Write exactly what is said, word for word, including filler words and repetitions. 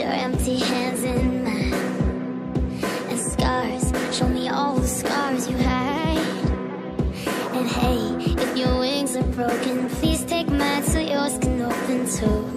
your empty hands in mine. And scars, show me all the scars you hide. And hey, if your wings are broken, please take mine so yours can open too.